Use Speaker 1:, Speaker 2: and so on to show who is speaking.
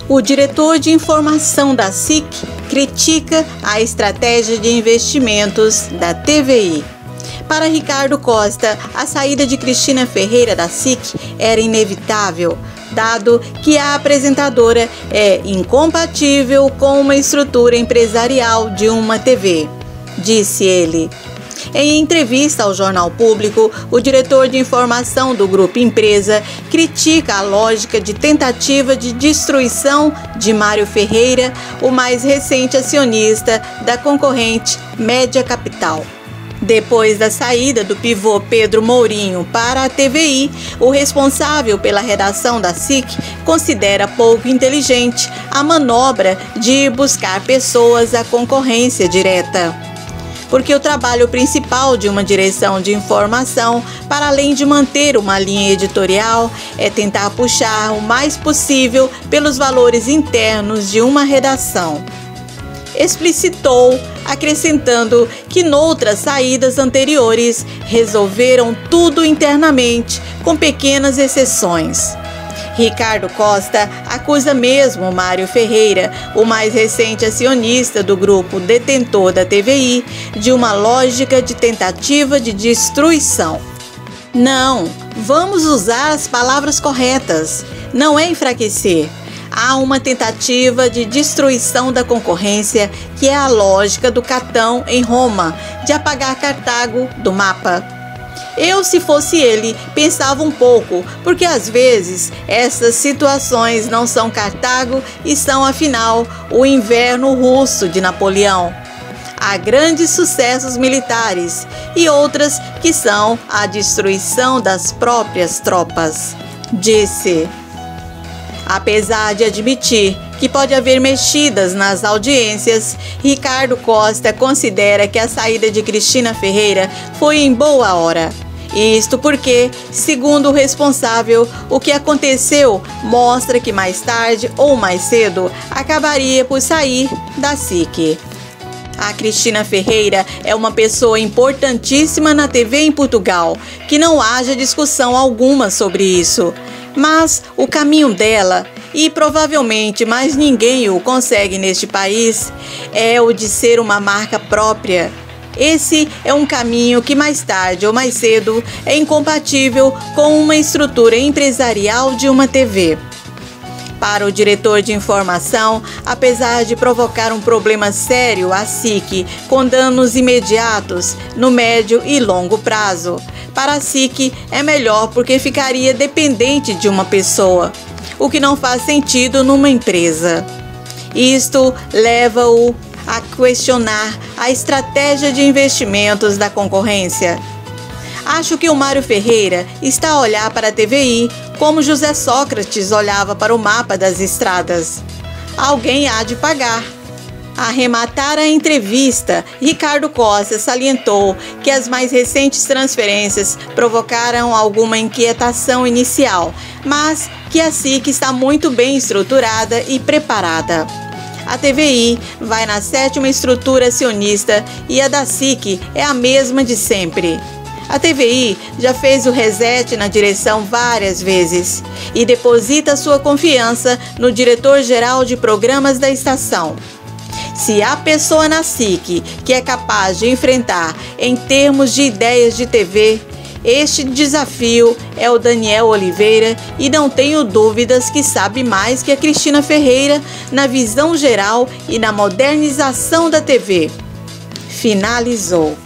Speaker 1: O diretor de informação da SIC critica a estratégia de investimentos da TVI. Para Ricardo Costa, a saída de Cristina Ferreira da SIC era inevitável, dado que a apresentadora é incompatível com uma estrutura empresarial de uma TV, disse ele. Em entrevista ao Jornal Público, o diretor de informação do Grupo Empresa critica a lógica de tentativa de destruição de Mário Ferreira, o mais recente acionista da concorrente Média Capital. Depois da saída do pivô Pedro Mourinho para a TVI, o responsável pela redação da SIC considera pouco inteligente a manobra de buscar pessoas à concorrência direta. Porque o trabalho principal de uma direção de informação, para além de manter uma linha editorial, é tentar puxar o mais possível pelos valores internos de uma redação. Explicitou, acrescentando que noutras saídas anteriores resolveram tudo internamente, com pequenas exceções. Ricardo Costa acusa mesmo Mário Ferreira, o mais recente acionista do grupo detentor da TVI, de uma lógica de tentativa de destruição. Não, vamos usar as palavras corretas. Não é enfraquecer. Há uma tentativa de destruição da concorrência, que é a lógica do Catão em Roma, de apagar Cartago do mapa. Eu, se fosse ele, pensava um pouco, porque às vezes essas situações não são Cartago e são, afinal, o inverno russo de Napoleão. Há grandes sucessos militares e outras que são a destruição das próprias tropas, disse. Apesar de admitir que pode haver mexidas nas audiências, Ricardo Costa considera que a saída de Cristina Ferreira foi em boa hora. Isto porque, segundo o responsável, o que aconteceu mostra que mais tarde ou mais cedo acabaria por sair da SIC. A Cristina Ferreira é uma pessoa importantíssima na TV em Portugal, que não haja discussão alguma sobre isso. Mas o caminho dela, e provavelmente mais ninguém o consegue neste país, é o de ser uma marca própria. Esse é um caminho que mais tarde ou mais cedo é incompatível com uma estrutura empresarial de uma TV. Para o diretor de informação, apesar de provocar um problema sério à SIC, com danos imediatos no médio e longo prazo, para a SIC é melhor porque ficaria dependente de uma pessoa, o que não faz sentido numa empresa. Isto leva-o a questionar a estratégia de investimentos da concorrência. Acho que o Mário Ferreira está a olhar para a TVI como José Sócrates olhava para o mapa das estradas. Alguém há de pagar. A arrematar a entrevista, Ricardo Costa salientou que as mais recentes transferências provocaram alguma inquietação inicial, mas que a SIC está muito bem estruturada e preparada. A TVI vai na 7ª estrutura acionista e a da SIC é a mesma de sempre. A TVI já fez o reset na direção várias vezes e deposita sua confiança no diretor-geral de programas da estação. Se há pessoa na SIC que é capaz de enfrentar em termos de ideias de TV, este desafio é o Daniel Oliveira e não tenho dúvidas que sabe mais que a Cristina Ferreira na visão geral e na modernização da TV. Finalizou.